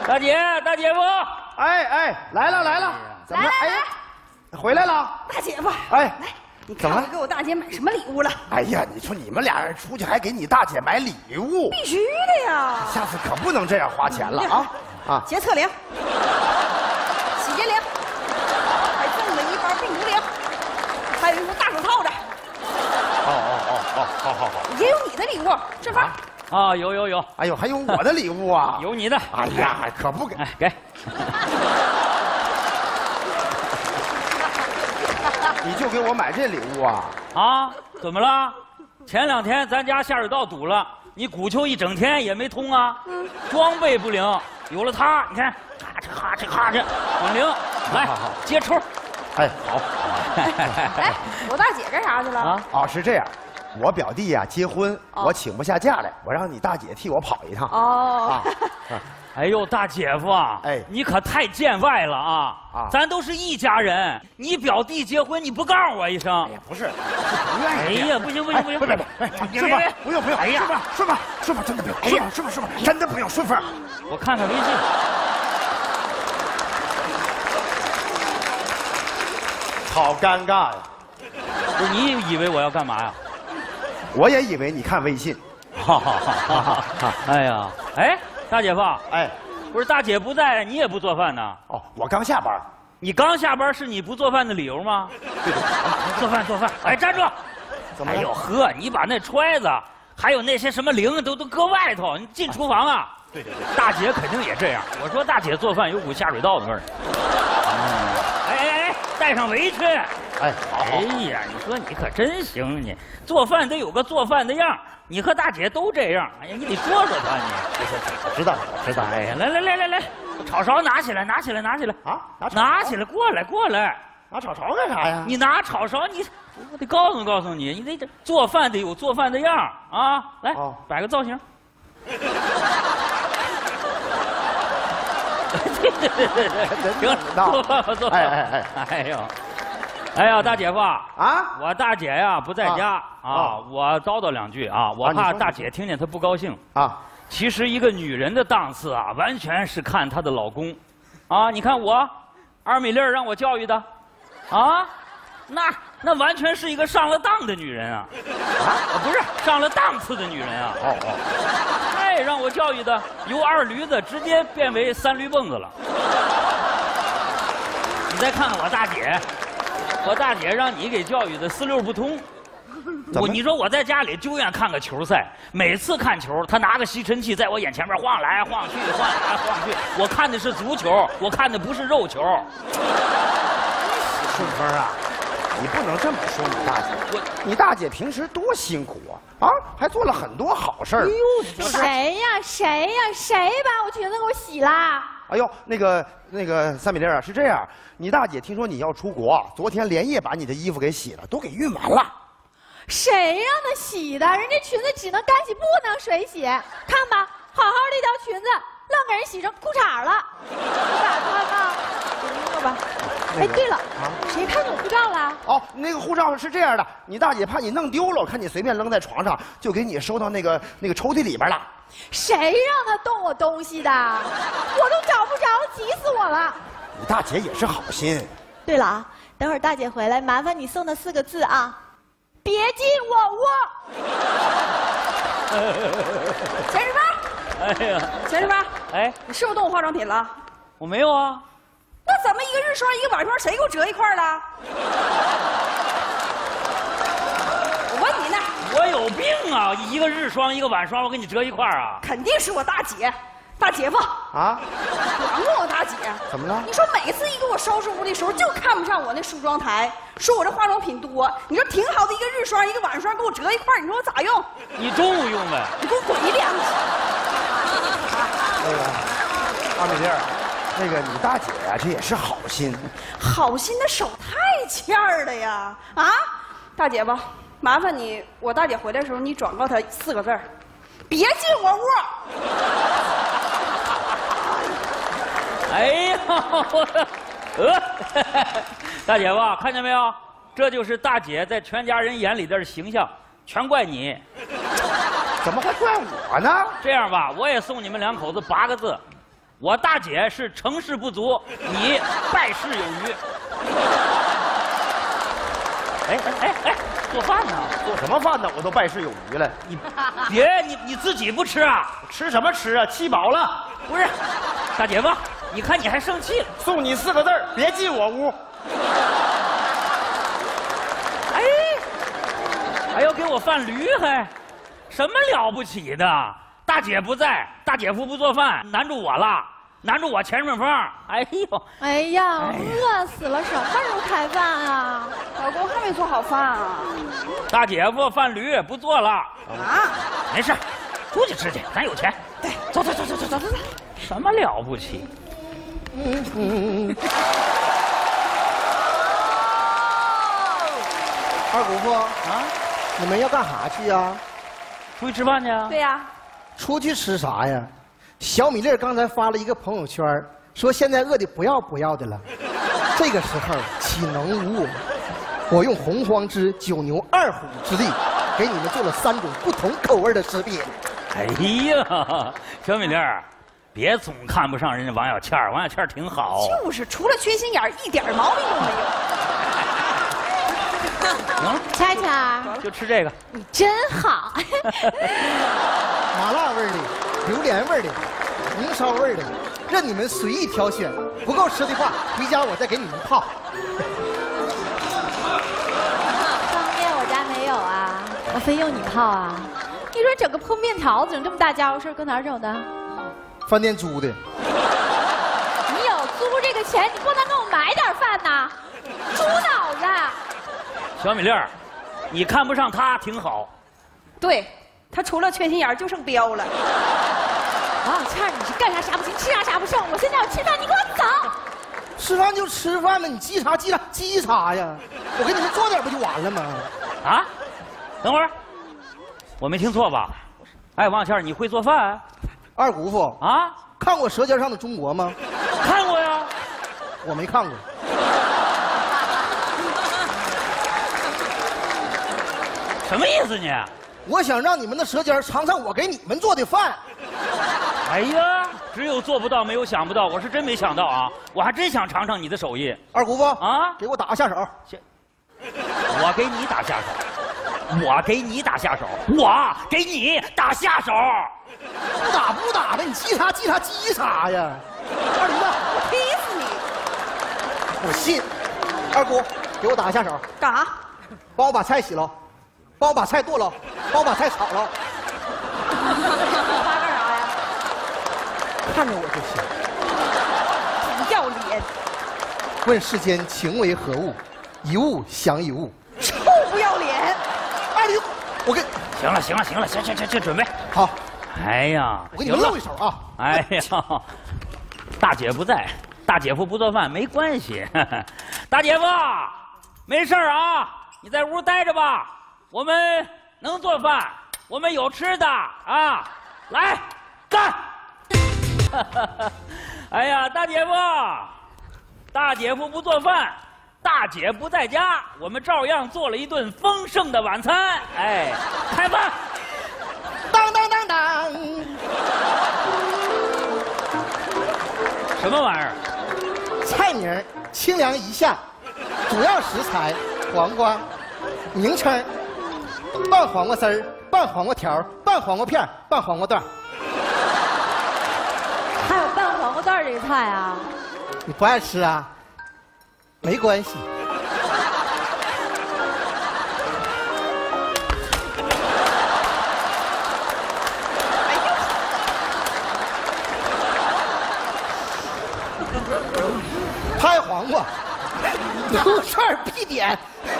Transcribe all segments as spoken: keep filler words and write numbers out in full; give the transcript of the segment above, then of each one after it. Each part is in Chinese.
大姐，大姐夫， 哎哎，来了来了，怎么了？哎，回来了， 大姐夫， 哎， 来，你看我给我大姐买什么礼物了？ 哎呀，你说你们俩人出去还给你大姐买礼物， 必须的呀！ 下次可不能这样花钱了啊啊！ 洁厕灵、洗洁灵，还赠了一包病毒灵，还有一副大手套子。 哦哦哦哦，好好好， 也有你的礼物，顺发。 啊，有有有， 哎呦，还有我的礼物啊！ 有你的。 哎呀，可不给， 哎给。 你就给我买这礼物啊？ 啊，怎么了？前两天咱家下水道堵了，你鼓秋一整天也没通啊，嗯、装备不灵。有了它，你看，咔哧咔哧咔哧，很灵。来，好好接抽。 哎，好。 哎，我大姐干啥去了？啊， 哦，是这样。我表弟呀、啊、结婚，哦、我请不下假来，我让你大姐替我跑一趟。 哦， 啊、哎呦，大姐夫啊，哎，你可太见外了啊！啊，咱都是一家人，你表弟结婚你不告诉我一声？ 哎呀，不是，不愿意。 哎呀，不行不行不行， 不不不，顺风，不用不用。哎呀，顺风顺风顺风，真的不用。顺风顺风顺风，真的不用顺风。 我看看微信。 好尴尬呀！ 不是你以为我要干嘛呀？ 我也以为你看微信。 哈哈哈哈哈！哎呀，哎，大姐夫， 哎， 不是大姐不在，你也不做饭呢？ 哦，我刚下班。 你刚下班是你不做饭的理由吗？ 对对， 做饭做饭。哎，站住！ 怎么了？ 哎呦呵，你把那揣子还有那些什么铃都都搁外头，你进厨房啊？ 对对对， 大姐肯定也这样。我说大姐做饭有股下水道的味儿。哎哎哎，带上围裙。 哎，好好。 哎呀，你说你可真行，你做饭得有个做饭的样。你和大姐都这样。哎呀，你得说说她你。 我知道，我知道。 哎呀，来来来来来，炒勺拿起来，拿起来，拿起来啊！拿拿起来，过来过来。 拿炒勺干啥呀？ 你拿炒勺，你我得告诉告诉你，你得做饭得有做饭的样啊！来，哦、摆个造型。对对对对对，行，做饭吧做饭。哎哎哎，哎呦，哎呀，大姐夫啊，我大姐呀不在家啊，啊我叨叨两句啊，我怕大姐听见她不高兴啊。其实一个女人的档次啊，完全是看她的老公，啊，你看我，二米粒让我教育的。啊，那那完全是一个上了当的女人啊！啊，不是上了档次的女人啊！哦哦，哎，让我教育的，由二驴子直接变为三驴蹦子了。你再看看我大姐，我大姐让你给教育的四六不通。我你说我在家里就愿看个球赛，每次看球，她拿个吸尘器在我眼前面晃来晃去，晃来晃去。我看的是足球，我看的不是肉球。 顺风啊，你不能这么说你大姐。我，你大姐平时多辛苦啊，啊，还做了很多好事儿。哎呦，谁呀？谁呀？谁把我裙子给我洗啦？ 哎呦，那个那个三米粒啊，是这样，你大姐听说你要出国，昨天连夜把你的衣服给洗了，都给熨完了。 谁让她洗的？人家裙子只能干洗，不能水洗。看吧，好好的一条裙子，愣给人洗成裤衩了，咋穿呢？这个吧。哎，对了，啊，谁看你护照了？ 哦，那个护照是这样的，你大姐怕你弄丢了，我看你随便扔在床上，就给你收到那个那个抽屉里边了。 谁让他动我东西的？我都找不着，急死我了。 你大姐也是好心。 对了啊，等会儿大姐回来，麻烦你送她四个字啊，别进我窝。 钱十八，哎呀，钱十八，哎，你是不是动我化妆品了？ 我没有啊。 那怎么一个日霜一个晚霜，谁给我折一块了？我问你呢。 我有病啊！一个日霜一个晚霜，我给你折一块啊？ 肯定是我大姐，大姐夫啊！管过我大姐？ 怎么了？ 你说每次一给我收拾屋的时候，就看不上我那梳妆台，说我这化妆品多。你说挺好的一个日霜一个晚霜，给我折一块，你说我咋用？ 你中午用呗。 你给我滚一两去！ 那个二米粒儿。那个你大姐呀、啊，这也是好心， 好心的手太欠儿了呀！啊，大姐吧，麻烦你，我大姐回来的时候，你转告她四个字儿，别进我屋。 哎呀，我的，呃，大姐夫看见没有？这就是大姐在全家人眼里的形象，全怪你。 怎么还怪我呢？ 这样吧，我也送你们两口子八个字。 我大姐是成事不足，你败事有余。哎哎哎哎，做饭呢？ 做什么饭呢？我都败事有余了。 你别你你自己不吃啊？ 吃什么吃啊？气饱了。 不是，大姐夫，你看你还生气了。 送你四个字儿：别进我屋。 哎，还要给我饭驴还，什么了不起的？大姐不在，大姐夫不做饭，难住我了。难住我钱顺风，哎呦！ 哎呀，饿死了！什么时候开饭啊？ 老公还没做好饭啊？ 大姐夫饭驴不做了啊？没事，出去吃去，咱有钱。对，走走走走走走走走。什么了不起？嗯嗯。 二姑父啊，你们要干啥去呀？ 出去吃饭去啊？ 对呀。 出去吃啥呀？小米粒刚才发了一个朋友圈，说现在饿得不要不要的了。这个时候岂能无我？我用洪荒之九牛二虎之力，给你们做了三种不同口味的食品。 哎呀，小米粒儿，别总看不上人家王小倩儿，王小倩儿挺好。 就是，除了缺心眼儿，一点毛病都没有。 行， 倩倩， 就吃这个。 你真好。 麻辣味的。榴莲味的，红烧味的，任你们随意挑选。不够吃的话，回家我再给你们泡。 方便我家没有啊，我非用你泡啊！你说整个碰面条整这么大家伙事，搁哪儿整的？ 饭店租的。 你有租这个钱，你不能给我买点饭呐？猪脑子！ 小米粒儿，你看不上他挺好。 对。他除了缺心眼儿就剩彪了。 王小倩，你是干啥啥不行，吃啥啥不剩。我现在要吃饭，你给我走。 吃饭就吃饭嘛，你急啥急啥急啥呀？我给你们做点不就完了吗？ 啊，等会儿，我没听错吧？哎，王小倩，你会做饭？ 二姑父啊，看过《舌尖上的中国》吗？ 看过呀。 我没看过。 什么意思你？ 我想让你们的舌尖尝尝我给你们做的饭。 哎呀，只有做不到，没有想不到。我是真没想到啊，我还真想尝尝你的手艺。 二姑父啊， 给我打个下手。 行，我给你打下手，我给你打下手，我给你打下手。 不打不打的，你急啥急啥急啥呀？二驴子， 我踢死你！ 我信。二姑，给我打个下手。 干啥？ 帮我把菜洗了。帮我把菜剁了，帮我把菜炒了。 他干啥呀？ 看着我就行。 不要脸！ 问世间情为何物？一物降一物。 臭不要脸！ 二驴，我跟…… 行了行了行了，行行行行，准备好。 哎呀， 我给你们露一手啊！ 哎呀，大姐不在，大姐夫不做饭没关系。大姐夫，没事啊，你在屋待着吧。我们能做饭，我们有吃的啊！来，干！哎呀，大姐夫，大姐夫不做饭，大姐不在家，我们照样做了一顿丰盛的晚餐。哎，开饭！ 当当当当！ 什么玩意儿？ 菜名清凉一下，主要食材黄瓜，名称。拌黄瓜丝儿，拌黄瓜条，拌黄瓜片，拌黄瓜段。 还有拌黄瓜段这个菜啊？ 你不爱吃啊？没关系。拍黄瓜，牛串必点。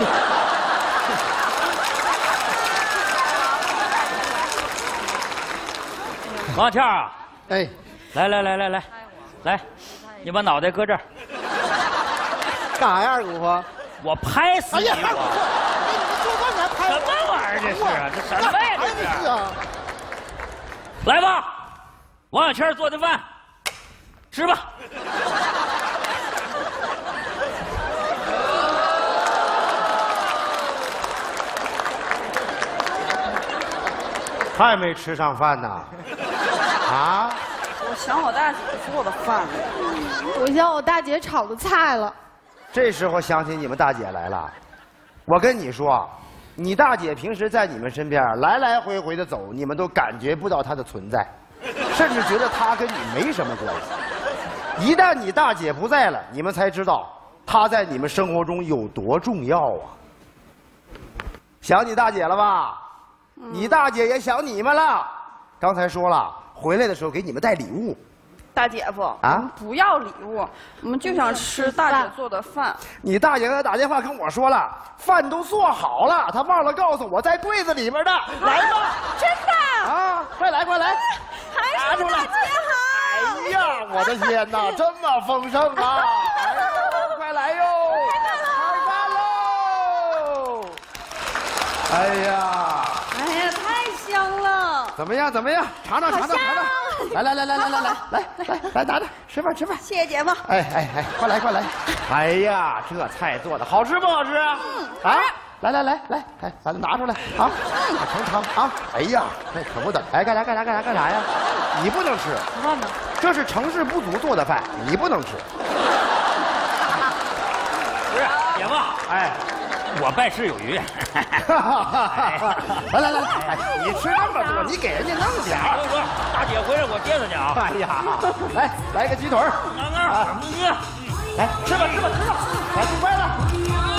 王倩啊， 哎， 来来来来来，来，你把脑袋搁这儿。 干啥呀，二姑父？ 我拍死你！ 哎呀，二姑父，给你们做饭还拍什么玩意儿？这是啊，这什么呀？这是啊！ 来吧，王小倩做的饭，吃吧。 还没吃上饭呢？啊？ 我我想我大姐做的饭。 我想我大姐炒的菜了。 这时候想起你们大姐来了，我跟你说，你大姐平时在你们身边来来回回的走，你们都感觉不到她的存在，甚至觉得她跟你没什么关系。一旦你大姐不在了，你们才知道她在你们生活中有多重要啊！想你大姐了吧？嗯、你大姐也想你们了。刚才说了，回来的时候给你们带礼物。 大姐夫啊，不要礼物，我们就想吃大姐做的饭。 你大姐刚才打电话跟我说了，饭都做好了，她忘了告诉我在柜子里边的。来吧， 真的啊，快来快来， 还是大姐好。 哎呀，我的天哪，这么丰盛啊！哎呦，快来哟，开饭喽！哎呀， 哎呀，太香了！ 怎么样？怎么样？尝尝尝尝尝尝！来来来来来来来来来来，拿着吃饭吃饭。 谢谢姐夫。 哎哎哎，快来快来！哎呀，这菜做的好吃不好吃啊？嗯啊！来来来来，哎，咱们拿出来啊！尝尝啊！哎呀，那可不等。哎，干啥干啥干啥干啥呀？你不能吃。 饭呢？ 这是城市不足做的饭，你不能吃。 不是，姐夫，哎。我拜师有余。 来来来，哎，你吃那么多，你给人家弄点儿。 不不，大姐回来我接她去啊。 哎呀，来来个鸡腿儿。 啊， 来吃吧吃吧吃吧，来，快了。